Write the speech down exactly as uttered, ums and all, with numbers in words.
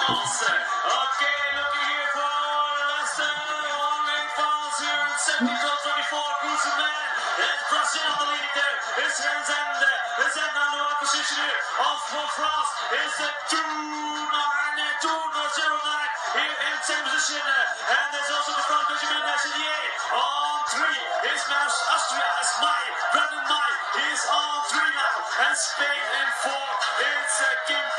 France. Okay, looking here for Leicester. One-leg France here in seventy-two twenty-four. Cruising man. There's Brazil on the lead there. It's Renzende. Renzende on the one position here. Off for France. It's a two nine two zero nine here in same position. And there's also the front Benjamin Nassinier on three. It's now Austria as Mai. Brandon Mai is on three now. And Spain in four. It's uh, Kim